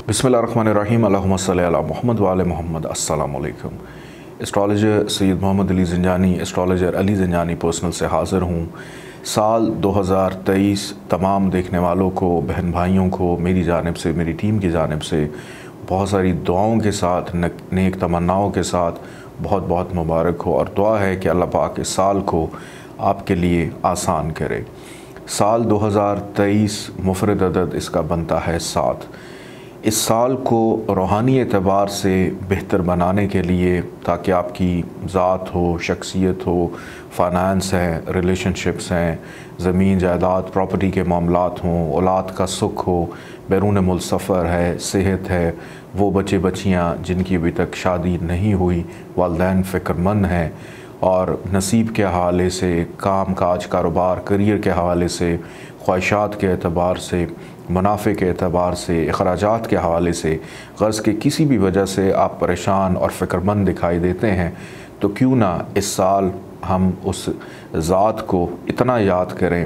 बिस्मिल्लाहिर्रहमानिर्रहीम अल्लाहुम्मा सल्ली अला मुहम्मद व आले मुहम्मद। अस्सलामु अलैकुम। Astrologer Syed Mohammad Ali Zinjani, astrologer Ali Zinjani personal से हाज़िर हूँ। साल 2023 तमाम देखने वालों को, बहन भाइयों को मेरी जानिब से, मेरी टीम की जानिब से बहुत सारी दुआओं के साथ, नेक तमन्नाओं के साथ बहुत बहुत मुबारक हो, और दुआ है कि अल्लाह पाक इस साल को आपके लिए आसान करे। साल 2023 मुफरद अदद इसका बनता है 7। इस साल को रूहानी एतबार से बेहतर बनाने के लिए, ताकि आपकी ज़ात हो, शख्सियत हो, फ़ाइनेंस है, रिलेशनशिप्स हैं, ज़मीन जायदाद प्रॉपर्टी के मामलात हों, औलाद का सुख हो, बैरून मुल्क सफ़र है, सेहत है, वो बच्चे बच्चियाँ जिनकी अभी तक शादी नहीं हुई, वालिदैन फ़िक्रमंद हैं, और नसीब के हवाले से, काम काज कारोबार करियर के हवाले से, ख्वाहिशात के एतबार से, मुनाफे के एतबार से, अखराजात के हवाले से, ग़र्ज़ के किसी भी वजह से आप परेशान और फ़िक्रमंद दिखाई देते हैं, तो क्यों ना इस साल हम उस ज़ात को इतना याद करें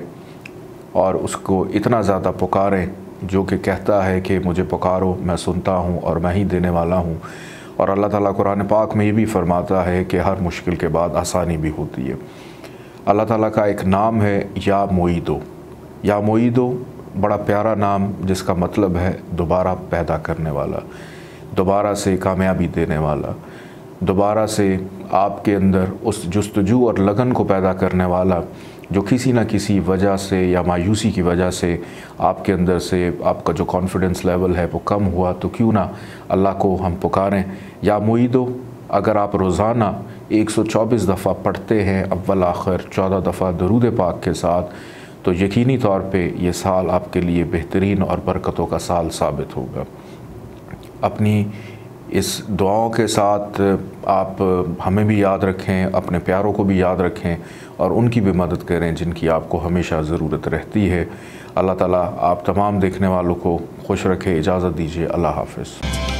और उसको इतना ज़्यादा पुकारें जो कि कहता है कि मुझे पुकारो, मैं सुनता हूँ और मैं ही देने वाला हूँ। और अल्लाह ताला कुरान पाक में ये भी फ़रमाता है कि हर मुश्किल के बाद आसानी भी होती है। अल्लाह ताला का एक नाम है या मुईदो। या मुईदो बड़ा प्यारा नाम, जिसका मतलब है दोबारा पैदा करने वाला, दोबारा से कामयाबी देने वाला, दोबारा से आपके अंदर उस जुस्तजू और लगन को पैदा करने वाला जो किसी न किसी वजह से या मायूसी की वजह से आपके अंदर से आपका जो कॉन्फिडेंस लेवल है वो कम हुआ। तो क्यों ना अल्लाह को हम पुकारें, या मुईदो। अगर आप रोज़ाना 124 दफ़ा पढ़ते हैं अव्वल आखिर 14 दफ़ा दरूद पाक के साथ, तो यकीनी तौर पे ये साल आपके लिए बेहतरीन और बरकतों का साल साबित होगा। अपनी इस दुआओं के साथ आप हमें भी याद रखें, अपने प्यारों को भी याद रखें और उनकी भी मदद करें जिनकी आपको हमेशा ज़रूरत रहती है। अल्लाह ताला आप तमाम देखने वालों को खुश रखे। इजाज़त दीजिए। अल्लाह हाफ़िज़।